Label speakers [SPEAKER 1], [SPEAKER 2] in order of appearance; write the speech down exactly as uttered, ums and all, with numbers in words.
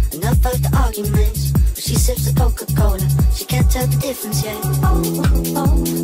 [SPEAKER 1] enough of the arguments. But she sips the Coca-Cola, she can't tell the difference yet. Oh, oh, oh.